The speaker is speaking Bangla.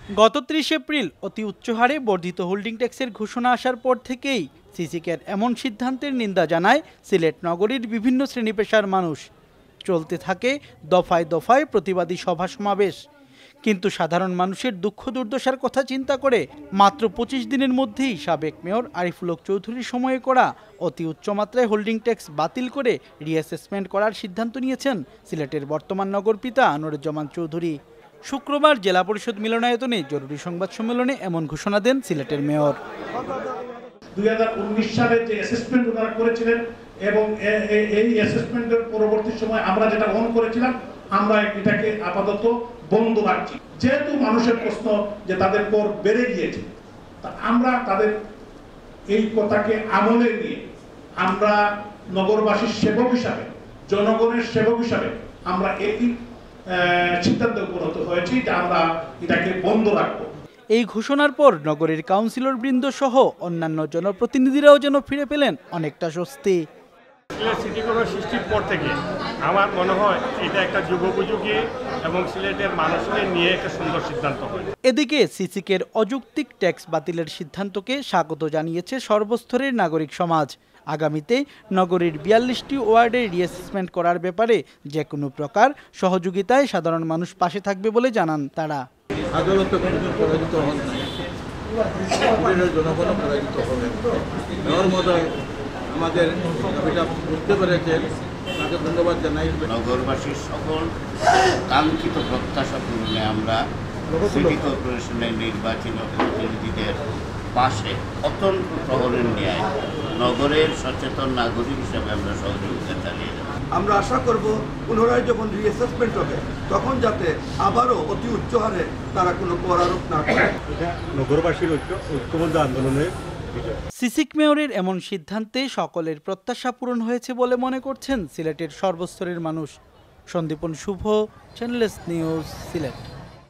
গত ৩০ এপ্রিল অতি উচ্চ হারে বর্ধিত হোল্ডিং ট্যাক্সের ঘোষণা আসার পর থেকেই সিসিকের এমন সিদ্ধান্তের নিন্দা জানায় সিলেট নগরীর বিভিন্ন শ্রেণী পেশার মানুষ। চলতে থাকে দফায় দফায় প্রতিবাদী সভা সমাবেশ। কিন্তু সাধারণ মানুষের দুঃখ দুর্দশার কথা চিন্তা করে মাত্র ২৫ দিনের মধ্যেই সাবেক মেয়র আরিফুল হক চৌধুরীর সময়ে করা অতি উচ্চমাত্রায় হোল্ডিং ট্যাক্স বাতিল করে রিঅ্যাসেসমেন্ট করার সিদ্ধান্ত নিয়েছেন সিলেটের বর্তমান নগরপিতা আনোয়ারুজ্জামান চৌধুরী। শুক্রবার জেলা পরিষদ মিলনায়তনে জরুরি সংবাদ সম্মেলনে এমন ঘোষণা দেন সিলেটের মেয়র। 2019 সালে যে অ্যাসেসমেন্ট ওনারা করেছিলেন এবং এই অ্যাসেসমেন্টের পরবর্তী সময় আমরা যেটা অন করেছিলাম, আমরা এটাকে আপাতত বন্ধ রাখছি। যেহেতু মানুষের প্রশ্ন যে তাদের কর বেড়ে গিয়েছে, তা আমরা তাদের এই কথাকে আমলে নিয়ে আমরা নগরবাসীর সেবক হিসাবে, জনগণের সেবক হিসাবে আমরা এই সিদ্ধান্তে উপনীত হয়েছি যে আমরা এটাকে বন্ধ রাখবো। এই ঘোষণার পর নগরের কাউন্সিলর বৃন্দ সহ অন্যান্য জনপ্রতিনিধিরাও যেন ফিরে পেলেন অনেকটা স্বস্তি। সিটি কর্পোরেশন সৃষ্টির পর থেকে আমার মনে হয় এটা একটা যুগোপযোগী এবং সিলেটের মানুষকে নিয়ে একটা সুন্দর সিদ্ধান্ত হয়। এদিকে সিসিকের অযৌক্তিক ট্যাক্স বাতিলের সিদ্ধান্তকে স্বাগত জানিয়েছে সর্বস্তরের নাগরিক সমাজ। আগামীতে নগরীর ৪২টি ওয়ার্ডে রিঅ্যাসেসমেন্ট করার ব্যাপারে যে কোনো প্রকার সহযোগিতায় সাধারণ মানুষ পাশে থাকবে বলে জানান তারা। আদালতে কোনোদিন পরাজিত হন নাই, জনগণ পরাজিত হবেন। মেয়র মহোদয় আমাদের এটা বুঝতে পেরেছেন, তাকে ধন্যবাদ জানাই। নগরবাসীর সকল কাঙ্ক্ষিত প্রত্যাশা পূরণে আমরা সিটি কর্পোরেশনের নির্বাচিত প্রতিনিধিদের পাশে অত্যন্ত প্রহরের ন্যায় নগরের সচেতন নাগরিক হিসেবে আমরা সহযোগিতা চালিয়ে যাব। আমরা আশা করব পুনরায় যখন রিঅ্যাসেসমেন্ট হবে তখন যাতে আবারও অতি উচ্চ হারে তারা কোনো কর আরোপ না করে। নগরবাসীর ঐক্যবদ্ধ আন্দোলনের সিসিক মেয়রের এমন সিদ্ধান্তে সকলের প্রত্যাশা পূরণ হয়েছে বলে মনে করছেন সিলেটের সর্বস্তরের মানুষ। Sandipan Shuvo, channel S news, Sylhet.